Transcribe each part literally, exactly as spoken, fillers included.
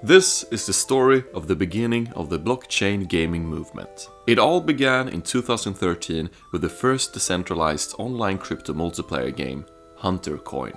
This is the story of the beginning of the blockchain gaming movement. It all began in two thousand thirteen with the first decentralized online crypto multiplayer game, Huntercoin.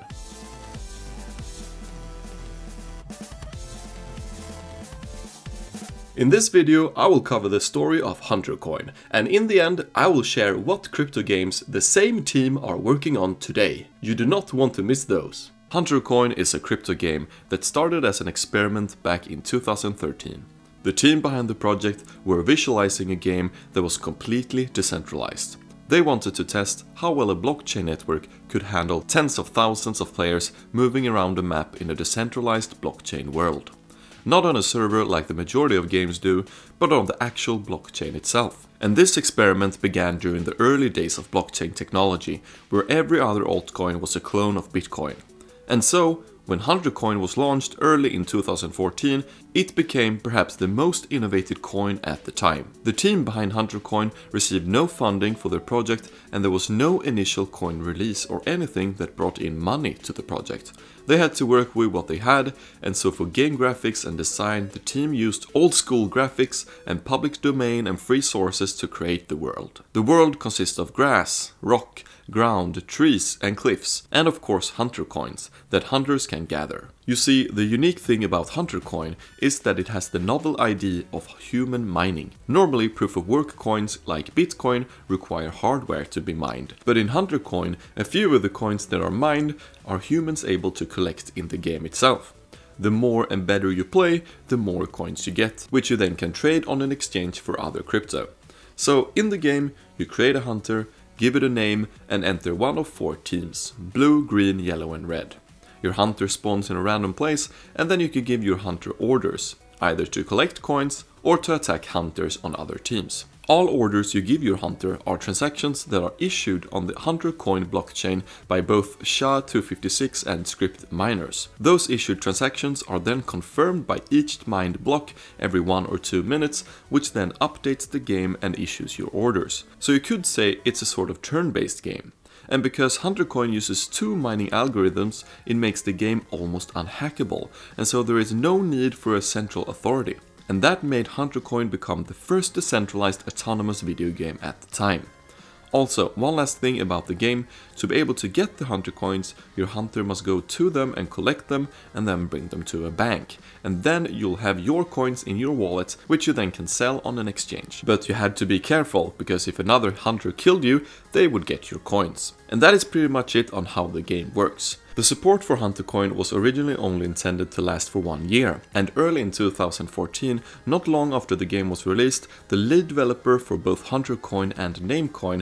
In this video I will cover the story of Huntercoin, and in the end I will share what crypto games the same team are working on today. You do not want to miss those. Huntercoin is a crypto game that started as an experiment back in two thousand thirteen. The team behind the project were visualizing a game that was completely decentralized. They wanted to test how well a blockchain network could handle tens of thousands of players moving around a map in a decentralized blockchain world. Not on a server like the majority of games do, but on the actual blockchain itself. And this experiment began during the early days of blockchain technology, where every other altcoin was a clone of Bitcoin. And so, when Huntercoin was launched early in two thousand fourteen, it became perhaps the most innovative coin at the time. The team behind Huntercoin received no funding for their project, and there was no initial coin release or anything that brought in money to the project. They had to work with what they had, and so for game graphics and design, the team used old school graphics and public domain and free sources to create the world. The world consists of grass, rock, ground, trees and cliffs, and of course hunter coins that hunters can gather. You see, the unique thing about Huntercoin is that it has the novel idea of human mining. Normally proof-of-work coins like Bitcoin require hardware to be mined, but in Huntercoin a few of the coins that are mined are humans able to collect in the game itself. The more and better you play, the more coins you get, which you then can trade on an exchange for other crypto. So in the game you create a hunter, give it a name and enter one of four teams: blue, green, yellow and red. Your hunter spawns in a random place, and then you can give your hunter orders, either to collect coins or to attack hunters on other teams. All orders you give your hunter are transactions that are issued on the Huntercoin blockchain by both Xaya two fifty-six and script miners. Those issued transactions are then confirmed by each mined block every one or two minutes, which then updates the game and issues your orders. So you could say it's a sort of turn-based game. And because Huntercoin uses two mining algorithms, it makes the game almost unhackable, and so there is no need for a central authority. And that made Huntercoin become the first decentralized autonomous video game at the time. Also, one last thing about the game: to be able to get the hunter coins, your hunter must go to them and collect them and then bring them to a bank. And then you'll have your coins in your wallet, which you then can sell on an exchange. But you had to be careful, because if another hunter killed you, they would get your coins. And that is pretty much it on how the game works. The support for Huntercoin was originally only intended to last for one year, and early in two thousand fourteen, not long after the game was released, the lead developer for both Huntercoin and Namecoin,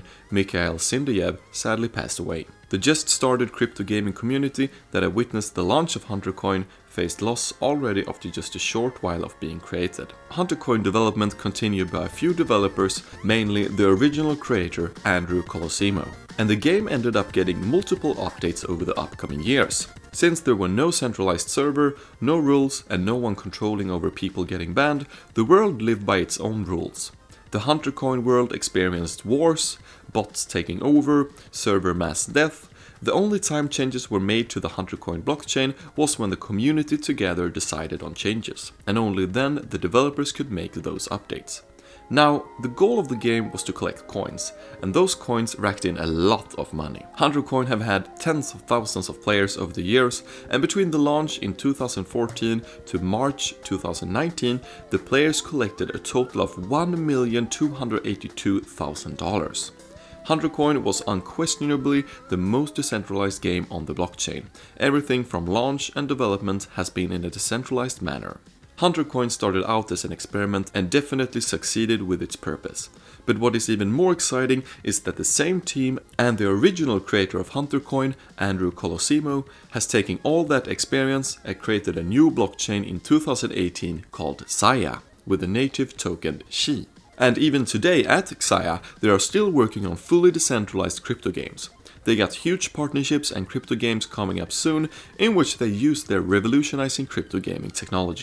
Xayah, sadly passed away. The just started crypto gaming community that had witnessed the launch of Huntercoin faced loss already after just a short while of being created. Huntercoin development continued by a few developers, mainly the original creator Andrew Colosimo. And the game ended up getting multiple updates over the upcoming years. Since there were no centralized server, no rules and no one controlling over people getting banned, the world lived by its own rules. The Huntercoin world experienced wars, bots taking over, server mass death. The only time changes were made to the Huntercoin blockchain was when the community together decided on changes, and only then the developers could make those updates. Now, the goal of the game was to collect coins, and those coins racked in a lot of money. Huntercoin have had tens of thousands of players over the years, and between the launch in two thousand fourteen to March two thousand nineteen, the players collected a total of one million two hundred eighty-two thousand dollars. Huntercoin was unquestionably the most decentralized game on the blockchain. Everything from launch and development has been in a decentralized manner. Huntercoin started out as an experiment and definitely succeeded with its purpose. But what is even more exciting is that the same team and the original creator of Huntercoin, Andrew Colosimo, has taken all that experience and created a new blockchain in two thousand eighteen called Xaya, with the native token Xi. And even today at Xaya, they are still working on fully decentralized crypto games. They got huge partnerships and crypto games coming up soon, in which they use their revolutionizing crypto gaming technology.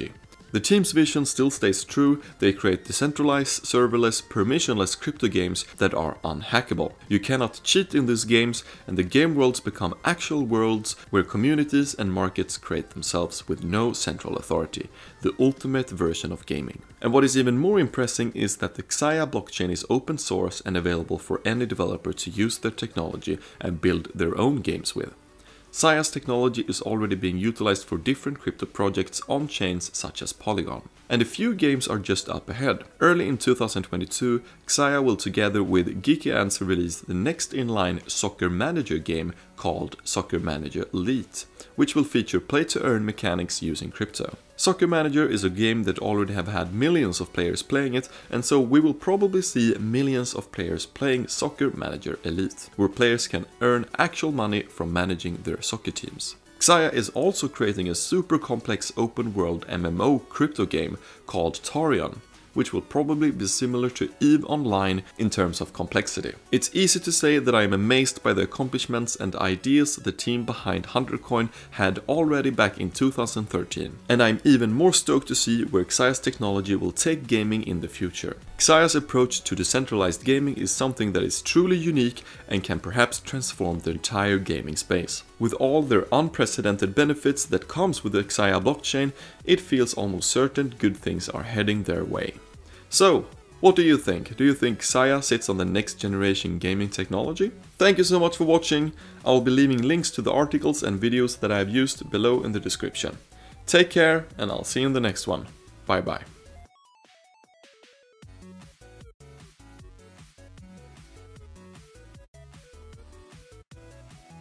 The team's vision still stays true. They create decentralized, serverless, permissionless crypto games that are unhackable. You cannot cheat in these games, and the game worlds become actual worlds where communities and markets create themselves with no central authority. The ultimate version of gaming. And what is even more impressive is that the Xayah blockchain is open source and available for any developer to use their technology and build their own games with. Xayah's technology is already being utilized for different crypto projects on chains such as Polygon. And a few games are just up ahead. Early in two thousand twenty-two, Xayah will together with Geeky Ants release the next in-line Soccer Manager game called Soccer Manager Elite, which will feature play-to-earn mechanics using crypto. Soccer Manager is a game that already have had millions of players playing it, and so we will probably see millions of players playing Soccer Manager Elite, where players can earn actual money from managing their soccer teams. Xayah is also creating a super complex open world M M O crypto game called Tarion, which will probably be similar to EVE Online in terms of complexity. It's easy to say that I am amazed by the accomplishments and ideas the team behind Huntercoin had already back in two thousand thirteen. And I'm even more stoked to see where Xayah's technology will take gaming in the future. Xayah's approach to decentralized gaming is something that is truly unique and can perhaps transform the entire gaming space. With all their unprecedented benefits that comes with the Xayah blockchain, it feels almost certain good things are heading their way. So, what do you think? Do you think Xayah sits on the next generation gaming technology? Thank you so much for watching. I will be leaving links to the articles and videos that I have used below in the description. Take care, and I'll see you in the next one. Bye bye.